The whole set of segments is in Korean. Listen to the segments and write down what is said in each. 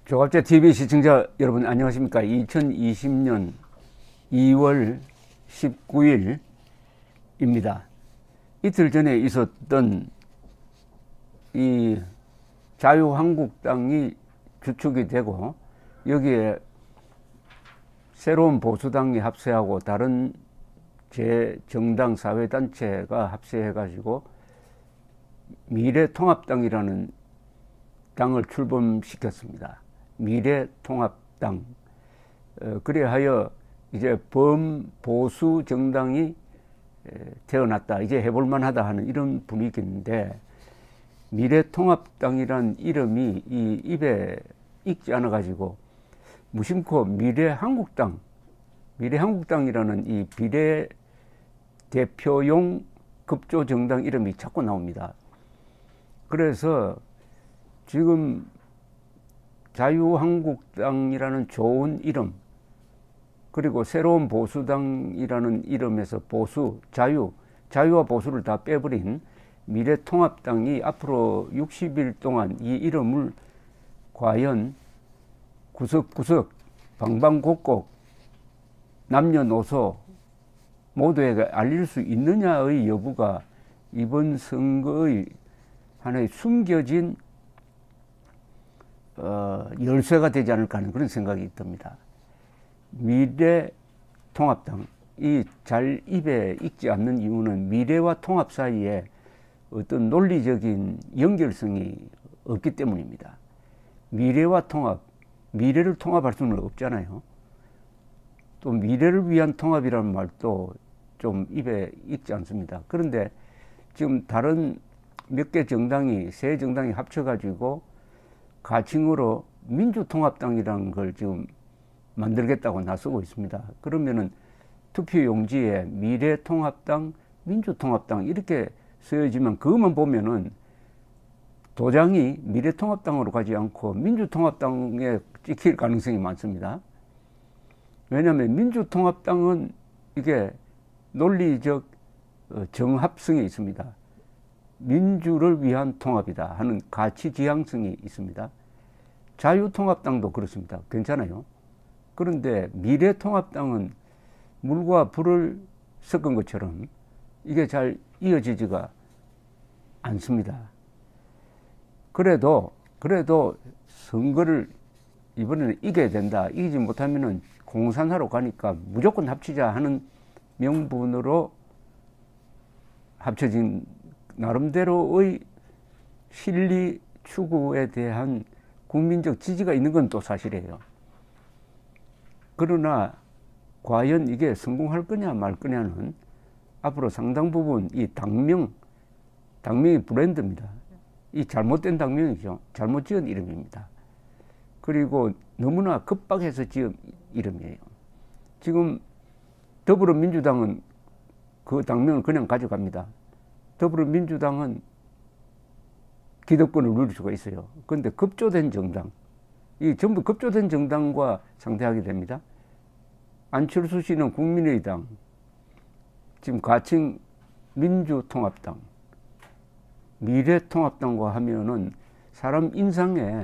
조갑제 TV 시청자 여러분 안녕하십니까. 2020년 2월 19일입니다. 이틀 전에 있었던 이 자유한국당이 주축이 되고 여기에 새로운 보수당이 합세하고 다른 제정당 사회단체가 합세해 가지고 미래통합당이라는 당을 출범시켰습니다. 미래통합당. 그래하여 이제 범보수 정당이 태어났다. 이제 해볼만하다 하는 이런 분위기인데, 미래통합당이란 이름이 이 입에 익지 않아 가지고 무심코 미래한국당이라는 이 비례대표용 급조정당 이름이 자꾸 나옵니다. 그래서 지금 자유한국당이라는 좋은 이름, 그리고 새로운 보수당이라는 이름에서 자유와 보수를 다 빼버린 미래통합당이 앞으로 60일 동안 이 이름을 과연 구석구석 방방곡곡 남녀노소 모두에게 알릴 수 있느냐의 여부가 이번 선거의 하나의 숨겨진 열쇠가 되지 않을까 하는 그런 생각이 듭니다. 미래통합당, 이 잘 입에 익지 않는 이유는 미래와 통합 사이에 어떤 논리적인 연결성이 없기 때문입니다. 미래와 통합, 미래를 통합할 수는 없잖아요. 또 미래를 위한 통합이라는 말도 좀 입에 익지 않습니다. 그런데 지금 다른 몇 개 정당이, 세 정당이 합쳐가지고 가칭으로 민주통합당이라는 걸 지금 만들겠다고 나서고 있습니다. 그러면은 투표용지에 미래통합당, 민주통합당 이렇게 쓰여지면 그것만 보면은 도장이 미래통합당으로 가지 않고 민주통합당에 찍힐 가능성이 많습니다. 왜냐하면 민주통합당은 이게 논리적 정합성이 있습니다. 민주를 위한 통합이다 하는 가치 지향성이 있습니다. 자유통합당도 그렇습니다. 괜찮아요. 그런데 미래통합당은 물과 불을 섞은 것처럼 이게 잘 이어지지가 않습니다. 그래도 선거를 이번에는 이겨야 된다. 이기지 못하면은 공산화로 가니까 무조건 합치자 하는 명분으로 합쳐진 나름대로의 실리 추구에 대한 국민적 지지가 있는 건 또 사실이에요. 그러나 과연 이게 성공할 거냐 말 거냐는 앞으로 상당 부분 이 당명이 브랜드입니다. 이 잘못된 당명이죠. 잘못 지은 이름입니다. 그리고 너무나 급박해서 지은 이름이에요. 지금 더불어민주당은 그 당명을 그냥 가져갑니다. 더불어민주당은 기득권을 누릴 수가 있어요. 그런데 급조된 정당, 이 전부 급조된 정당과 상대하게 됩니다. 안철수 씨는 국민의당, 지금 가칭 민주통합당, 미래통합당과 하면은 사람 인상에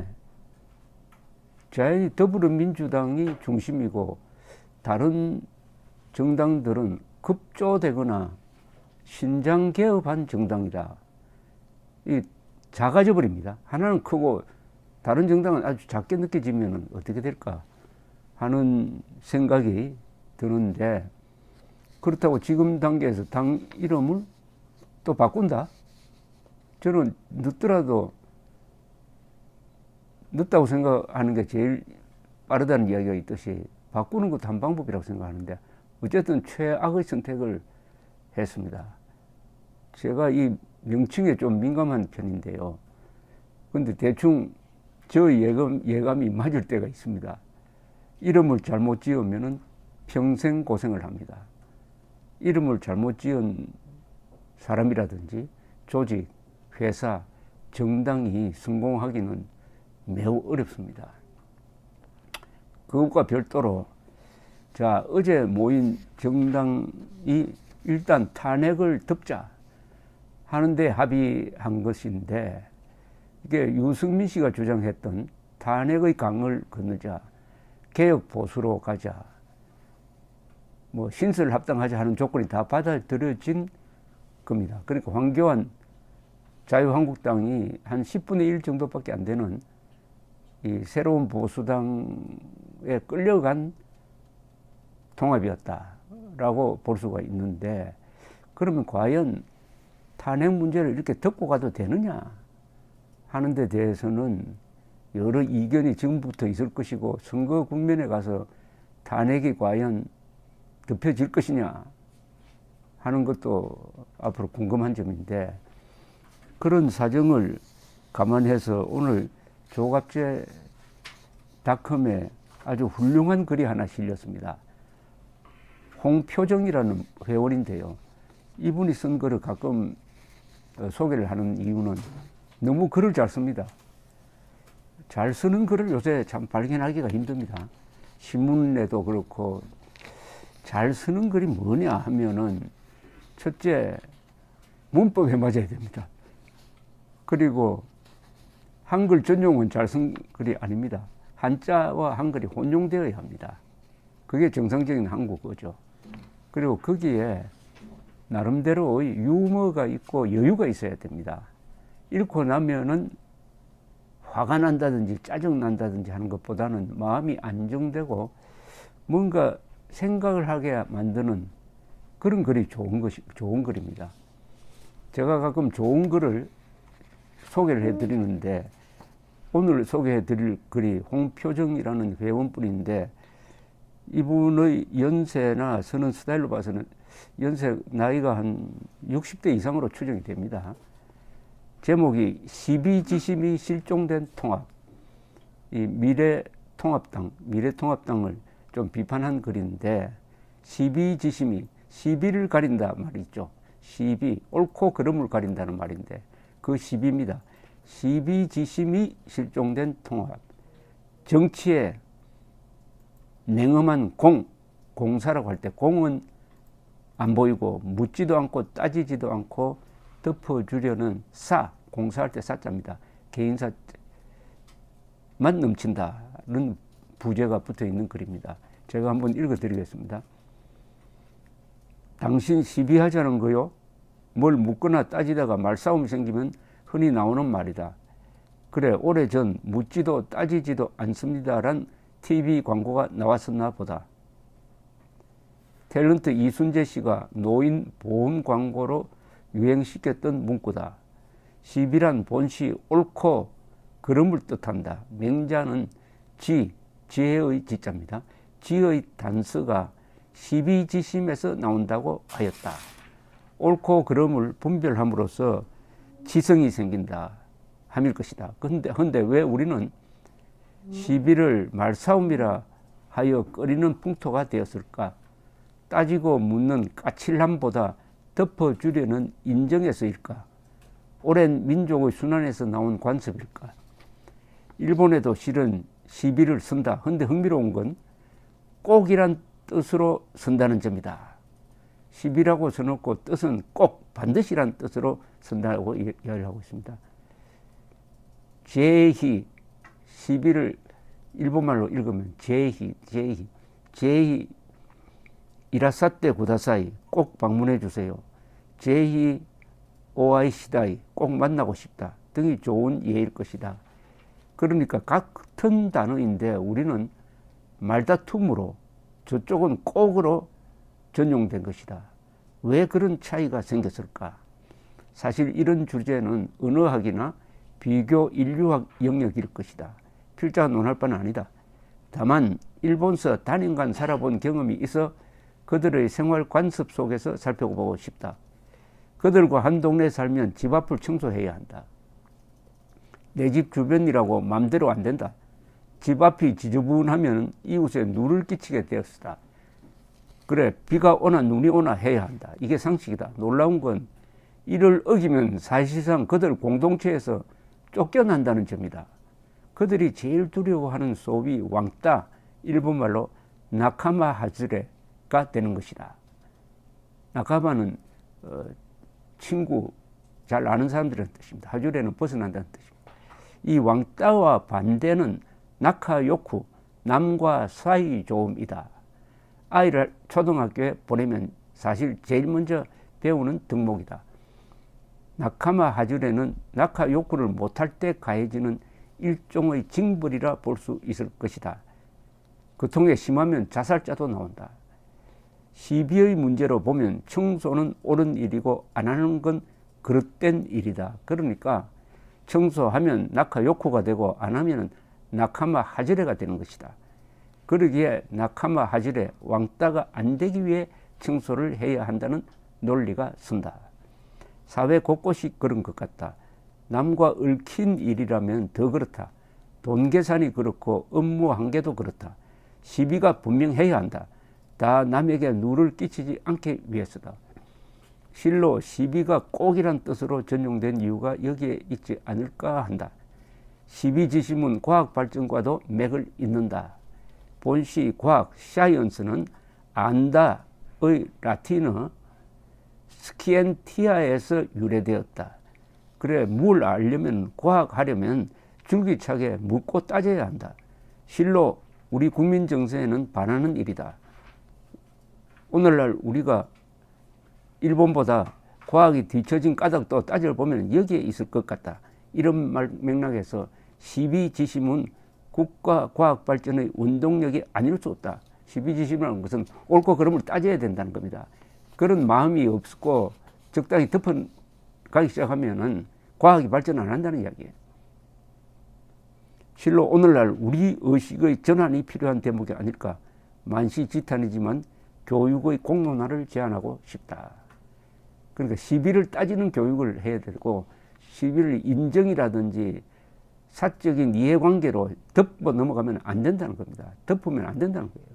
자연히 더불어민주당이 중심이고 다른 정당들은 급조되거나 신장개업한 정당이다. 이 작아져 버립니다. 하나는 크고 다른 정당은 아주 작게 느껴지면 어떻게 될까 하는 생각이 드는데, 그렇다고 지금 단계에서 당 이름을 또 바꾼다? 저는 늦다고 생각하는 게 제일 빠르다는 이야기가 있듯이 바꾸는 것도 한 방법이라고 생각하는데, 어쨌든 최악의 선택을 했습니다. 제가 이 명칭에 좀 민감한 편인데요. 근데 대충 저 예감이 맞을 때가 있습니다. 이름을 잘못 지으면은 평생 고생을 합니다. 이름을 잘못 지은 사람이라든지 조직, 회사, 정당이 성공하기는 매우 어렵습니다. 그것과 별도로 자, 어제 모인 정당이 일단 탄핵을 덮자 하는데 합의한 것인데, 이게 유승민 씨가 주장했던 탄핵의 강을 건너자, 개혁 보수로 가자, 뭐 신설 합당하자 하는 조건이 다 받아들여진 겁니다. 그러니까 황교안 자유한국당이 한 10분의 1 정도밖에 안 되는 이 새로운 보수당에 끌려간 통합이었다라고 볼 수가 있는데, 그러면 과연 탄핵 문제를 이렇게 덮고 가도 되느냐 하는 데 대해서는 여러 이견이 지금부터 있을 것이고, 선거 국면에 가서 탄핵이 과연 덮여질 것이냐 하는 것도 앞으로 궁금한 점인데, 그런 사정을 감안해서 오늘 조갑제닷컴에 아주 훌륭한 글이 하나 실렸습니다. 홍표정이라는 회원인데요. 이분이 쓴 글을 가끔 소개를 하는 이유는 너무 글을 잘 씁니다. 잘 쓰는 글을 요새 참 발견하기가 힘듭니다. 신문에도 그렇고. 잘 쓰는 글이 뭐냐 하면은, 첫째, 문법에 맞아야 됩니다. 그리고 한글 전용은 잘 쓴 글이 아닙니다. 한자와 한글이 혼용되어야 합니다. 그게 정상적인 한국어죠. 그리고 거기에 나름대로의 유머가 있고 여유가 있어야 됩니다. 읽고 나면은 화가 난다든지 짜증 난다든지 하는 것보다는 마음이 안정되고 뭔가 생각을 하게 만드는 그런 글이 좋은 글입니다. 제가 가끔 좋은 글을 소개를 해드리는데, 오늘 소개해드릴 글이 홍표정이라는 회원분인데, 이분의 연세나 서는 스타일로 봐서는 연세 나이가 한 60대 이상으로 추정이 됩니다. 제목이 시비지심이 실종된 통합, 이 미래통합당을 좀 비판한 글인데, 시비지심이 시비를 가린다 말이죠. 시비, 옳고 그름을 가린다는 말인데 그 시비입니다. 시비지심이 실종된 통합. 정치에 냉엄한 공사라고 할 때 공은 안 보이고 묻지도 않고 따지지도 않고 덮어주려는 공사할 때 사자입니다. 개인사만 넘친다는 부제가 붙어 있는 글입니다. 제가 한번 읽어드리겠습니다. 당신 시비하자는 거요? 뭘 묻거나 따지다가 말싸움이 생기면 흔히 나오는 말이다. 그래, 오래전 묻지도 따지지도 않습니다란 TV 광고가 나왔었나 보다. 탤런트 이순재 씨가 노인 보험 광고로 유행시켰던 문구다. 시비란 본시 옳고 그름을 뜻한다. 맹자는 지혜의 지자입니다. 지의 단서가 시비지심에서 나온다고 하였다. 옳고 그름을 분별함으로써 지성이 생긴다 함일 것이다. 근데 왜 우리는 시비를 말싸움이라 하여 꺼리는 풍토가 되었을까? 따지고 묻는 까칠함보다 덮어주려는 인정에서일까? 오랜 민족의 순환에서 나온 관습일까? 일본에도 실은 시비를 쓴다. 근데 흥미로운 건 꼭이란 뜻으로 쓴다는 점이다. 시비라고 써놓고 뜻은 꼭 반드시란 뜻으로 쓴다고 이야기를 하고 있습니다. 제희, 시비를 일본말로 읽으면 제희, 이라사테 구다사이, 꼭 방문해 주세요. 제희 오아이시다이, 꼭 만나고 싶다 등이 좋은 예일 것이다. 그러니까 같은 단어인데 우리는 말다툼으로, 저쪽은 꼭으로 전용된 것이다. 왜 그런 차이가 생겼을까? 사실 이런 주제는 언어학이나 비교 인류학 영역일 것이다. 필자가 논할 바는 아니다. 다만 일본서 단연간 살아본 경험이 있어 그들의 생활 관습 속에서 살펴보고 싶다. 그들과 한 동네에 살면 집 앞을 청소해야 한다. 내 집 주변이라고 맘대로 안 된다. 집 앞이 지저분하면 이웃에 누를 끼치게 되었다. 그래, 비가 오나 눈이 오나 해야 한다. 이게 상식이다. 놀라운 건 이를 어기면 사실상 그들 공동체에서 쫓겨난다는 점이다. 그들이 제일 두려워하는 소위 왕따, 일본말로 나카마 하즈레가 되는 것이다. 나카마는 친구, 잘 아는 사람들이라는 뜻입니다. 하즈레는 벗어난다는 뜻입니다. 이 왕따와 반대는 낙하욕후, 남과 사이 좋음이다. 아이를 초등학교에 보내면 사실 제일 먼저 배우는 덕목이다. 낙하마 하줄에는 낙하욕구를 못할 때 가해지는 일종의 징벌이라 볼 수 있을 것이다. 고통에 심하면 자살자도 나온다. 시비의 문제로 보면 청소는 옳은 일이고 안 하는 건 그릇된 일이다. 그러니까 청소하면 낙하욕구가 되고 안 하면 낙하마 하절에가 되는 것이다. 그러기에 낙하마 하절에 왕따가 안 되기 위해 청소를 해야 한다는 논리가 선다. 사회 곳곳이 그런 것 같다. 남과 얽힌 일이라면 더 그렇다. 돈 계산이 그렇고 업무 한계도 그렇다. 시비가 분명해야 한다. 다 남에게 누를 끼치지 않기 위해서다. 실로 시비가 꼭이란 뜻으로 전용된 이유가 여기에 있지 않을까 한다. 시비지심은 과학 발전과도 맥을 잇는다. 본시 과학 사이언스는 안다의 라틴어 스키엔티아에서 유래되었다. 그래, 뭘 알려면, 과학하려면 줄기차게 묻고 따져야 한다. 실로 우리 국민 정서에는 반하는 일이다. 오늘날 우리가 일본보다 과학이 뒤처진 까닭도 따져보면 여기에 있을 것 같다. 이런 맥락에서 시비지심은 국가 과학 발전의 원동력이 아닐 수 없다. 시비지심이라는 것은 옳고 그름을 따져야 된다는 겁니다. 그런 마음이 없고 적당히 덮어가기 시작하면은 과학이 발전 안 한다는 이야기예요. 실로 오늘날 우리 의식의 전환이 필요한 대목이 아닐까. 만시지탄이지만 교육의 공론화를 제안하고 싶다. 그러니까 시비를 따지는 교육을 해야 되고 시비를 인정이라든지 사적인 이해관계로 덮어 넘어가면 안 된다는 겁니다. 덮으면 안 된다는 거예요.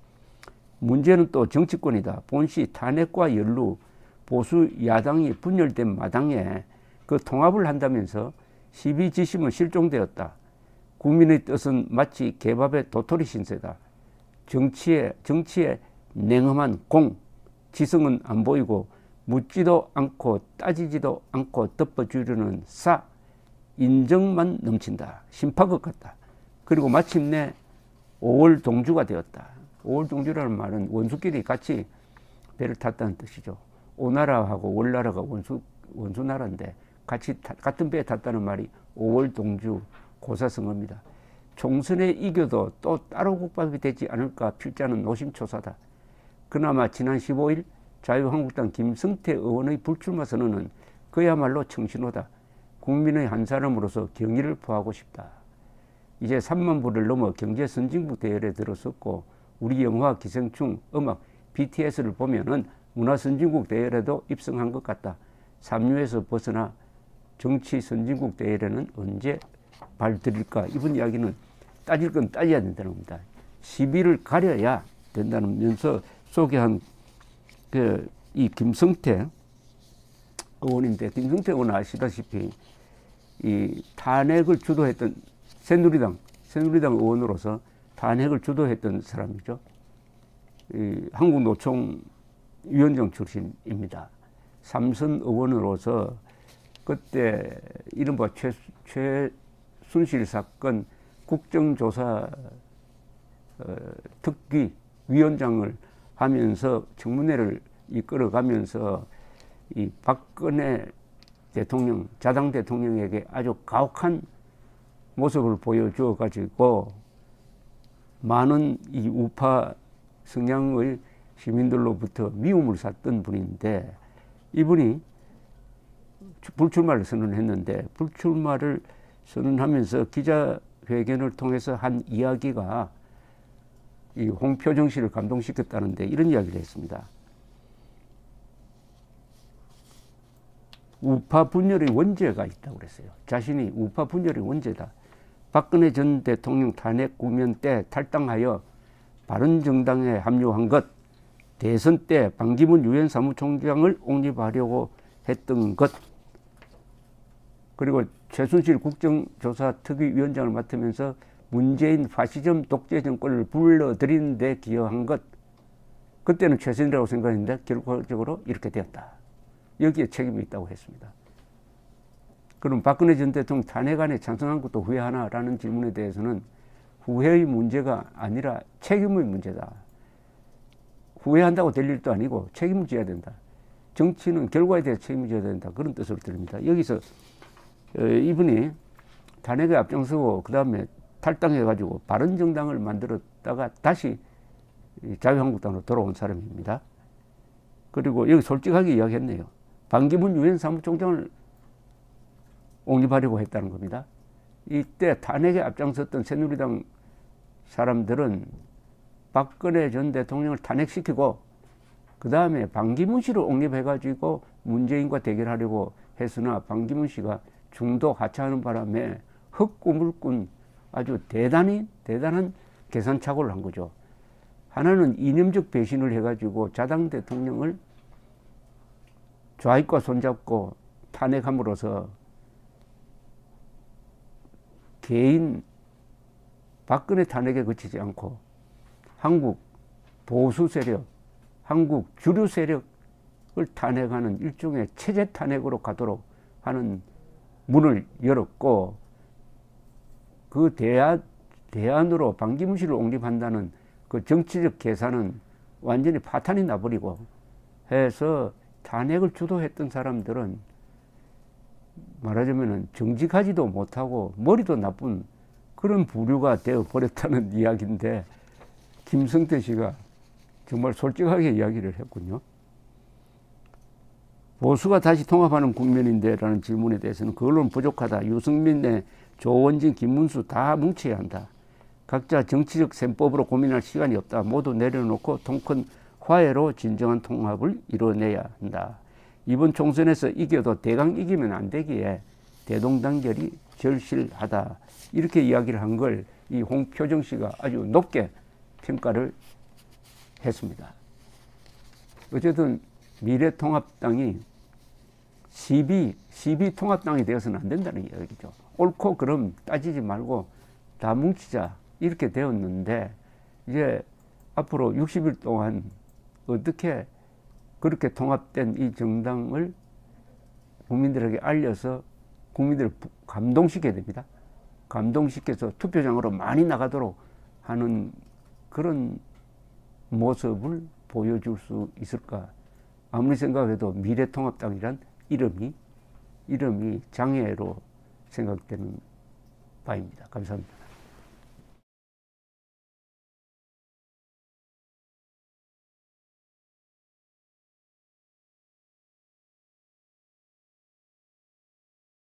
문제는 또 정치권이다. 본시 탄핵과 연루, 보수 야당이 분열된 마당에 그 통합을 한다면서 시비지심은 실종되었다. 국민의 뜻은 마치 개밥의 도토리 신세다. 정치에 냉엄한 공, 지성은 안 보이고 묻지도 않고 따지지도 않고 덮어주려는 사, 인정만 넘친다. 심파것 같다. 그리고 마침내 5월 동주가 되었다. 5월 동주라는 말은 원수끼리 같이 배를 탔다는 뜻이죠. 오나라하고 월나라가 원수나라인데 같이 같은 배에 탔다는 말이 5월 동주 고사성어입니다. 총선에 이겨도 또 따로 국밥이 되지 않을까 필자는 노심초사다. 그나마 지난 15일 자유한국당 김성태 의원의 불출마 선언은 그야말로 청신호다. 국민의 한 사람으로서 경의를 표하고 싶다. 이제 3만 부를 넘어 경제 선진국 대열에 들어섰고 우리 영화, 기생충, 음악, BTS를 보면은 문화 선진국 대열에도 입성한 것 같다. 삼류에서 벗어나 정치 선진국 대열에는 언제 발들일까? 이번 이야기는 따질 건 따져야 된다는 겁니다. 시비를 가려야 된다면서 소개한 이 김성태 의원인데, 김성태 의원은 아시다시피 이 탄핵을 주도했던 새누리당 의원으로서 탄핵을 주도했던 사람이죠. 이 한국노총 위원장 출신입니다. 삼선 의원으로서 그때 이른바 최순실 사건 국정조사 특위 위원장을 하면서 청문회를 이끌어가면서 이 박근혜 대통령, 자당 대통령에게 아주 가혹한 모습을 보여주어 가지고 많은 이 우파 성향의 시민들로부터 미움을 샀던 분인데, 이분이 불출마를 선언했는데, 불출마를 선언하면서 기자회견을 통해서 한 이야기가 이 홍표정 씨를 감동시켰다는데 이런 이야기를 했습니다. 우파 분열의 원죄가 있다고 그랬어요. 자신이 우파 분열의 원죄다. 박근혜 전 대통령 탄핵 국면 때 탈당하여 바른정당에 합류한 것, 대선 때 반기문 유엔 사무총장을 옹립하려고 했던 것, 그리고 최순실 국정조사 특위위원장을 맡으면서 문재인 파시즘 독재 정권을 불러들이는 데 기여한 것, 그때는 최선이라고 생각했는데 결과적으로 이렇게 되었다. 여기에 책임이 있다고 했습니다. 그럼 박근혜 전 대통령 탄핵안에 찬성한 것도 후회하나라는 질문에 대해서는 후회의 문제가 아니라 책임의 문제다. 후회한다고 될 일도 아니고 책임을 져야 된다. 정치는 결과에 대해 책임을 져야 된다. 그런 뜻으로 들립니다. 여기서 이분이 탄핵에 앞장서고 그 다음에 탈당해가지고 바른정당을 만들었다가 다시 자유한국당으로 돌아온 사람입니다. 그리고 여기 솔직하게 이야기했네요. 반기문 유엔 사무총장을 옹립하려고 했다는 겁니다. 이때 탄핵에 앞장섰던 새누리당 사람들은 박근혜 전 대통령을 탄핵시키고 그 다음에 반기문 씨를 옹립해가지고 문재인과 대결하려고 했으나 반기문 씨가 중도 하차하는 바람에 헛꿈을 꾼 아주 대단한 계산착오를 한 거죠. 하나는 이념적 배신을 해가지고 자당 대통령을 좌익과 손잡고 탄핵함으로써 개인 박근혜 탄핵에 그치지 않고 한국 보수 세력, 한국 주류 세력을 탄핵하는 일종의 체제 탄핵으로 가도록 하는 문을 열었고, 그 대안으로 반기문 씨를 옹립한다는 그 정치적 계산은 완전히 파탄이 나버리고 해서 탄핵을 주도했던 사람들은 말하자면 정직하지도 못하고 머리도 나쁜 그런 부류가 되어 버렸다는 이야기인데, 김성태 씨가 정말 솔직하게 이야기를 했군요. 보수가 다시 통합하는 국면인데 라는 질문에 대해서는 그걸로는 부족하다. 유승민, 조원진, 김문수 다 뭉쳐야 한다. 각자 정치적 셈법으로 고민할 시간이 없다. 모두 내려놓고 통큰 화해로 진정한 통합을 이뤄내야 한다. 이번 총선에서 이겨도 대강 이기면 안 되기에 대동단결이 절실하다. 이렇게 이야기를 한 걸 이 홍표정 씨가 아주 높게 평가를 했습니다. 어쨌든 미래통합당이 시비 통합당이 되어서는 안 된다는 이야기죠. 옳고 그름 따지지 말고 다 뭉치자 이렇게 되었는데, 이제 앞으로 60일 동안 어떻게 그렇게 통합된 이 정당을 국민들에게 알려서 국민들을 감동시켜야 됩니다. 감동시켜서 투표장으로 많이 나가도록 하는 그런 모습을 보여줄 수 있을까. 아무리 생각해도 미래통합당이란 이름이 장애로 생각되는 바입니다. 감사합니다.